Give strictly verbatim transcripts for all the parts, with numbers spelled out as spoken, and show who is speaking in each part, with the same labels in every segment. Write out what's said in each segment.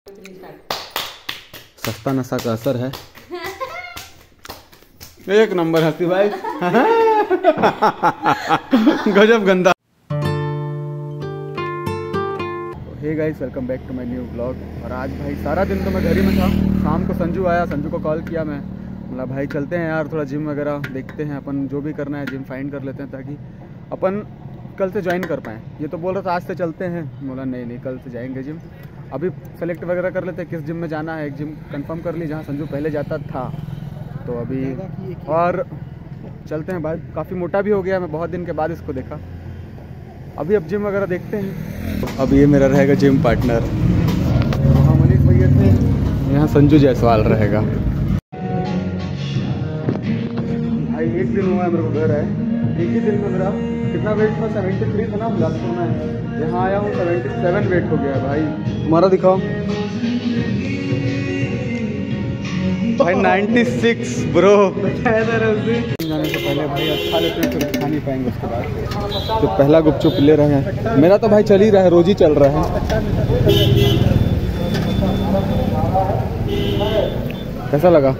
Speaker 1: सस्ता नशा का असर है। एक नंबर हंसी भाई। गजब गंदा। Hey guys, welcome back to my new blog. और आज भाई सारा दिन तो मैं घर ही में था। शाम को संजू आया, संजू को कॉल किया मैं, मतलब भाई चलते हैं यार थोड़ा जिम वगैरह देखते हैं, अपन जो भी करना है जिम फाइंड कर लेते हैं ताकि अपन कल से ज्वाइन कर पाएँ। ये तो बोल रहा था आज से चलते हैं, बोला नहीं नहीं कल से जाएंगे जिम। अभी सेलेक्ट वगैरह कर लेते हैं किस जिम में जाना है। एक जिम कंफर्म कर ली जहाँ संजू पहले जाता था, तो अभी और चलते हैं भाई। काफ़ी मोटा भी हो गया, मैं बहुत दिन के बाद इसको देखा। अभी अब जिम वगैरह देखते हैं। अब ये मेरा रहेगा जिम पार्टनर। वहाँ मनीष भैया थे, यहाँ संजू जायसवाल रहेगा। भाई एक दिन हुआ है मेरे को घर है, एक ही दिन में मेरा कितना वेट था, सेवेंटी थ्री था ना बिलासपुर में। यहाँ आया हूँ सेवेंटी सेवन वेट हो गया है भाई। तुम्हारा दिखाओ भाई नाइन्टी सिक्स ब्रो। जाने से पहले भाई अच्छा लेते हैं, फिर खा नहीं पाएंगे उसके बाद। तो पहला गुपचुप ले रहे हैं। मेरा तो भाई चल ही रहा है, रोज ही चल रहा है। कैसा लगा?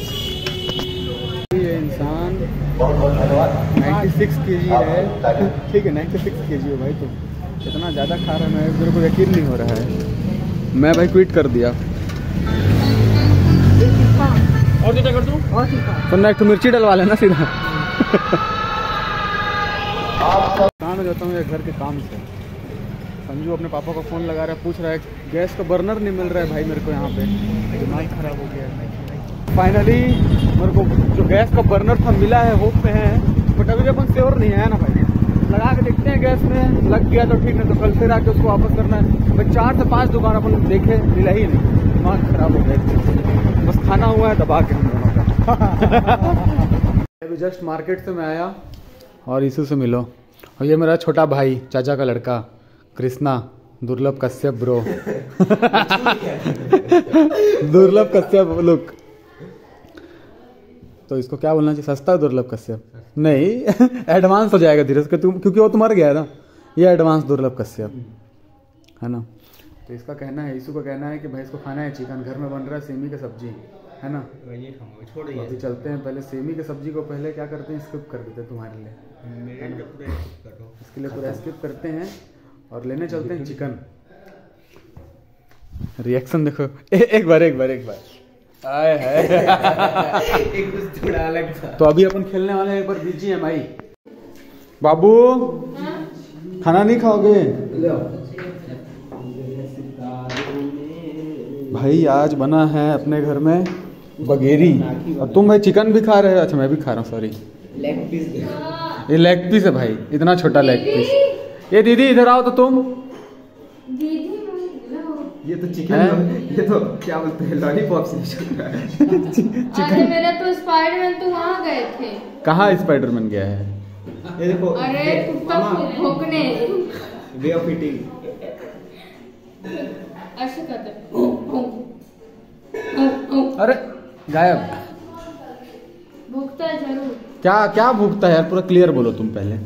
Speaker 1: ये इंसान छियानवे केजी है, ठीक है छियानवे केजी है भाई। तो इतना ज़्यादा खा रहा है, मैं मेरे को यकीन नहीं हो रहा है। मैं भाई क्विट कर दिया। और क्या कर दूं? और सुनना, एक तो मिर्ची डलवा लेना सीधा। कहाँ में जाता हूँ घर के काम से। संजू अपने पापा को फ़ोन लगा रहा है, पूछ रहा है गैस का बर्नर नहीं मिल रहा है भाई मेरे को यहाँ पे, दिमाग खराब हो गया है। फाइनली मेरे को जो गैस का बर्नर था मिला है, होप में है, बट अभी अपन श्योर नहीं है ना भाई। लगा के देखते हैं, गैस में लग गया तो ठीक, नहीं तो कल फिर आके उसको वापस करना है। भाई चार से पाँच दुकान अपन देखे, मिला ही नहीं, दिमाग खराब हो गया। बस खाना हुआ है दबा के हम दोनों का। अभी जस्ट मार्केट से मैं आया और यीशु से मिलो। और ये मेरा छोटा भाई, चाचा का लड़का कृष्णा, दुर्लभ कश्यप ब्रो। दुर्लभ कश्यप लुक। तो इसको क्या बोलना चाहिए, सस्ता दुर्लभ कश्यप नहीं, एडवांस हो जाएगा धीरे से, क्योंकि वो तो मर गया है ना। ये एडवांस दुर्लभ कश्यप है ना। तो इसका कहना है, यीशु का कहना है कि भाई इसको खाना है चिकन, घर में बन रहा है सेमी की सब्जी है ना। छोड़ तो अभी चलते हैं, पहले सेमी की सब्जी को पहले क्या करते हैं, स्किप कर देते हैं तुम्हारे लिए, इसके लिए पूरा स्किप करते हैं और लेने चलते हैं चिकन। रिएक्शन देखो, ए, एक बार एक बार एक बार आए है। एक कुछ थोड़ा अलग था। तो अभी अपन खेलने वाले हैं एक बार बीजीएमआई। बाबू खाना नहीं खाओगे भाई? आज बना है अपने घर में बगेरी, और तुम भाई चिकन भी खा रहे हो। अच्छा मैं भी खा रहा हूँ, सॉरी। लेग पीस, ये लेग पीस है भाई, इतना छोटा लेग पीस। ये दीदी इधर आओ तो तुम। ये तो चिकन है? ये तो क्या बोलते हैं, लॉलीपॉप से चिकन।
Speaker 2: अरे मेरा तो स्पाइडरमैन तो वहाँ गए थे।
Speaker 1: कहाँ स्पाइडरमैन गया है?
Speaker 3: ये देखो,
Speaker 2: अरे कुत्ता भौंकने,
Speaker 3: वे ऑफ ईटिंग
Speaker 2: ऐसे करते।
Speaker 1: अरे गायब।
Speaker 2: भूखता है जरूर।
Speaker 1: क्या क्या भूखता है यार, पूरा क्लियर बोलो तुम पहले।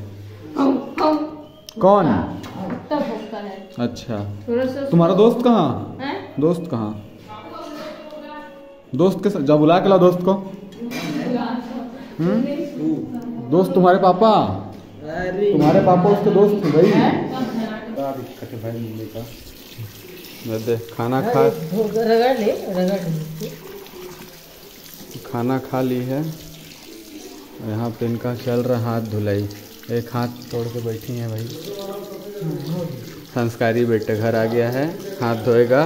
Speaker 1: कौन
Speaker 2: कुत्ता भूखता है?
Speaker 1: अच्छा, तुम्हारा दोस्त कहाँ है? दोस्त कहाँ? दोस्त के साथ जा, बुला के ला दोस्त को। हम्म दोस्त तुम्हारे पापा, तुम्हारे पापा उसके दोस्त थे भाई। क्या दिक्कत है भाई मम्मी का? दे खाना खा,
Speaker 2: रगड़ ले, रगड़ ले।
Speaker 1: खाना खा ली है। यहाँ पे इनका चल रहा हाथ धुलाई, एक हाथ तोड़ के बैठी है भाई। संस्कारी बेटे घर आ गया है, हाथ धोएगा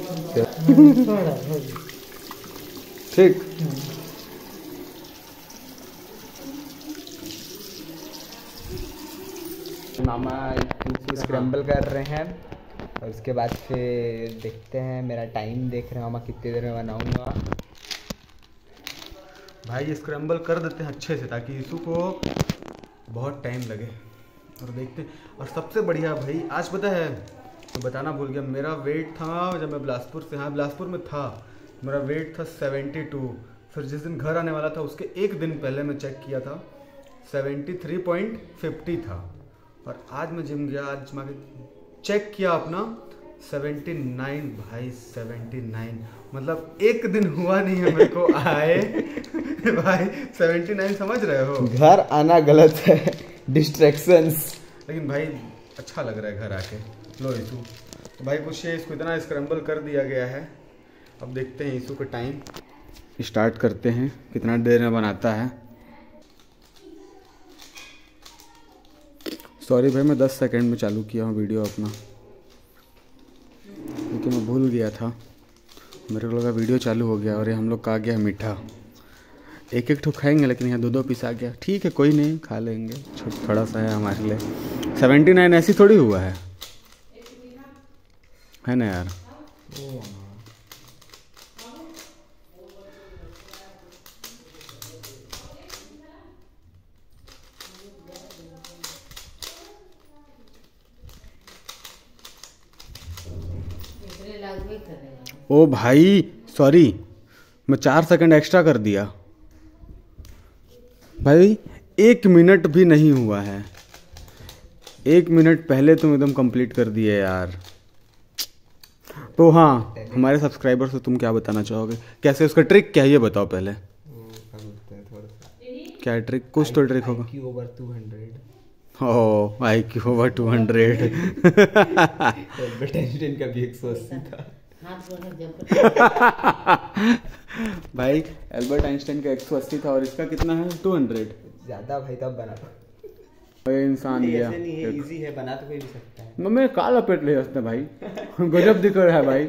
Speaker 1: ठीक।
Speaker 3: मामा स्क्रैम्बल कर रहे हैं और उसके बाद फिर देखते हैं। मेरा टाइम देख रहे हैं मामा, कितनी देर में बनाऊंगा।
Speaker 1: भाई स्क्रैम्बल कर देते हैं अच्छे से ताकि यीशु को बहुत टाइम लगे। और देखते हैं, और सबसे बढ़िया भाई आज पता है, तो बताना भूल गया, मेरा वेट था जब मैं बिलासपुर से, हाँ बिलासपुर में था, मेरा वेट था सेवेंटी टू। फिर जिस दिन घर आने वाला था उसके एक दिन पहले मैं चेक किया था सेवेंटी थ्री पॉइंट फिफ्टी था। और आज मैं जिम गया, आज मैं चेक किया अपना सेवेंटी नाइन भाई, सेवेंटी नाइन मतलब एक दिन हुआ नहीं है मेरे को आए भाई सेवेंटी नाइन, समझ रहे हो?
Speaker 3: घर आना गलत है, डिस्ट्रैक्शंस।
Speaker 1: लेकिन भाई अच्छा लग रहा है घर आके। लो ईशु, तो भाई कुछ ये इसको इतना स्क्रैम्बल कर दिया गया है। अब देखते हैं ईशु का टाइम स्टार्ट करते हैं, कितना देर में बनाता है। सॉरी भाई, मैं दस सेकंड में चालू किया हूँ वीडियो अपना, क्योंकि मैं भूल गया था। मेरे को लगा वीडियो चालू हो गया और ये हम लोग का आ गया मीठा। एक एक ठो खाएंगे, लेकिन यहाँ दो दो पीस आ गया। ठीक है, कोई नहीं, खा लेंगे, छोटा थोड़ा सा है हमारे लिए। सेवेंटी नाइन ऐसी थोड़ी हुआ है, है ना यार? ओ भाई सॉरी, मैं चार सेकंड एक्स्ट्रा कर दिया भाई। एक मिनट भी नहीं हुआ है, एक मिनट पहले तुम एकदम कंप्लीट कर दिए यार। तो हाँ, हमारे सब्सक्राइबर से तुम क्या बताना चाहोगे? कैसे उसका ट्रिक क्या है ये बताओ पहले। क्या है ट्रिक? कुछ तो ट्रिक होगा।
Speaker 3: Over two hundred.
Speaker 1: Oh, I Q over two hundred.
Speaker 3: Einstein का भी एक सौ अस्सी था
Speaker 1: भाई। एल्बर्ट आइंस्टाइन का एक सौ अस्सी था और इसका कितना है? Two hundred.
Speaker 3: ज्यादा भाई, तब बना
Speaker 1: ये इंसान लिया।
Speaker 3: ऐसे नहीं है, इजी है, बना तो कोई भी सकता है।
Speaker 1: मम्मी काला पेट ले उसने भाई। गजब दिख रहा है भाई।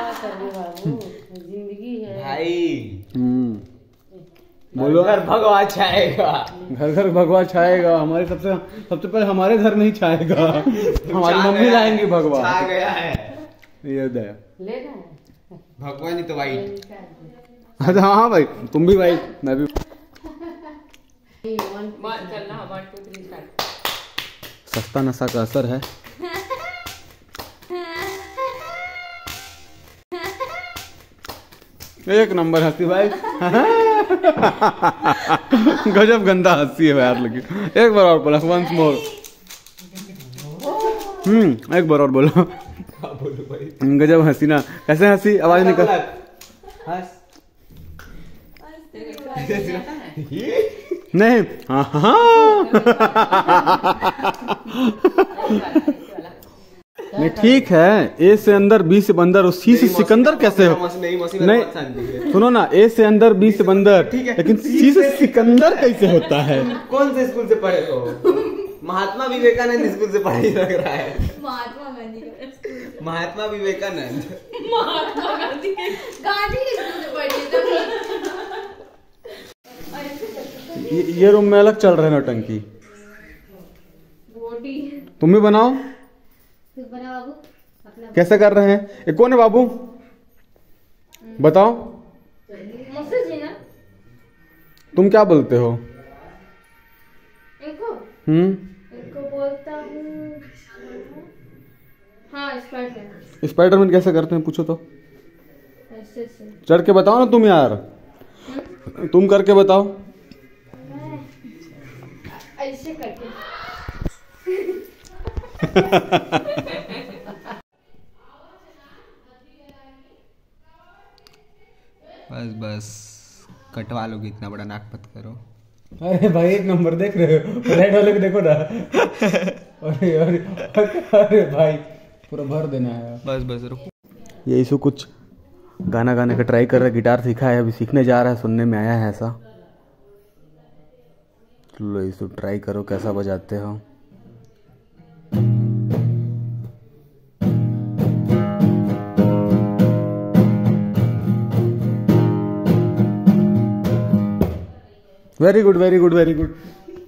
Speaker 2: जिंदगी है
Speaker 3: भाई
Speaker 1: हम्म बोलो।
Speaker 3: घर भगवा छाएगा,
Speaker 1: घर घर भगवा छाएगा। हमारे सबसे सबसे पहले हमारे घर नहीं छाएगा, हमारी मम्मी लाएंगी भगवा।
Speaker 3: छा गया है
Speaker 1: ये दे
Speaker 2: लेना है
Speaker 3: भगवा, नहीं तो वाइट।
Speaker 1: अच्छा हाँ भाई, तुम भी भाई, मैं भी।
Speaker 2: चलना वन टू थ्री स्टार्ट।
Speaker 1: सस्ता नशा का असर है। एक नंबर हंसी भाई। गजब गंदा हंसी है यार, लेकिन एक बार और बोला, वंस मोर। हम्म एक बार और बोलो।
Speaker 3: बोलो भाई।
Speaker 1: गजब हंसी ना, कैसे हंसी? आवाज निकल।
Speaker 3: हंस।
Speaker 1: नहीं, हाँ हाँ नहीं ठीक है। ए से अंदर, बी से बंदर, और सी से सिकंदर कैसे हो? नहीं सुनो ना, ए से अंदर, बी से बंदर, लेकिन सी से सिकंदर कैसे होता है?
Speaker 3: कौन से स्कूल से पढ़े हो? महात्मा विवेकानंद स्कूल से पढ़े लग रहा है।
Speaker 2: महात्मा गांधी का स्कूल।
Speaker 3: महात्मा विवेकानंद।
Speaker 2: महात्मा गांधी के गांधी के स्कूल से पढ़ी।
Speaker 1: ये, ये रूम में अलग चल रहा है नौटंकी।
Speaker 2: बॉडी
Speaker 1: तुम भी बनाओ।
Speaker 2: तू बना बाबू अपना।
Speaker 1: कैसे कर रहे हैं? ये कौन है बाबू? बताओ।
Speaker 2: मुझसे जी ना।
Speaker 1: तुम क्या बोलते हो?
Speaker 2: इनको
Speaker 1: हम्म
Speaker 2: इनको बोलता हूँ हाँ स्पाइडरमैन।
Speaker 1: स्पाइडरमैन कैसे करते हैं पूछो तो।
Speaker 2: ऐसे से
Speaker 1: चढ़ के बताओ ना तुम यार, तुम करके बताओ।
Speaker 2: ऐसे करके।
Speaker 3: बस बस कटवा लोगे, इतना बड़ा नाक मत करो।
Speaker 1: अरे भाई एक नंबर देख रहे हो, रेड वाले को देखो ना। अरे अरे अरे भाई पूरा भर देना है।
Speaker 3: बस बस रुको।
Speaker 1: ये इशू कुछ गाना गाने का ट्राई कर रहा है, गिटार सीखा है, अभी सीखने जा रहा है, सुनने में आया है ऐसा। लो इशू ट्राई करो कैसा बजाते हो। Very good very good very good.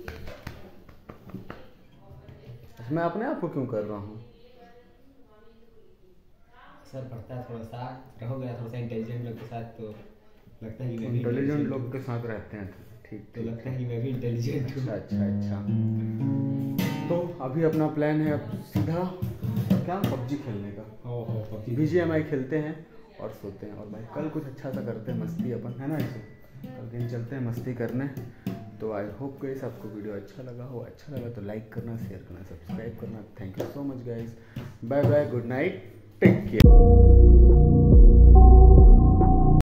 Speaker 1: मैं अपने आप को क्यों कर रहा हूँ?
Speaker 3: सर पढ़ता है थोड़ा सा, रहोगे ना थोड़ा सा इंटेलिजेंट लोग के साथ तो लगता है कि मैं भी
Speaker 1: इंटेलिजेंट लोग के साथ रहते हैं, ठीक
Speaker 3: तो लगता है कि मैं भी इंटेलिजेंट हूँ।
Speaker 1: अच्छा अच्छा अच्छा। तो अभी अपना प्लान है अब सीधा क्या पबजी खेलने का।
Speaker 3: ओहो पबजी।
Speaker 1: बीजीएमआई खेलते हैं और सोते हैं। और भाई कल कुछ अच्छा सा करते हैं मस्ती अपन, है ना? इसे कल दिन चलते हैं मस्ती करने। तो आई होप गाइस आपको वीडियो अच्छा लगा हो। अच्छा लगा तो लाइक करना, शेयर करना, सब्सक्राइब करना। Thank you so much guys. Bye bye, good night. Take care.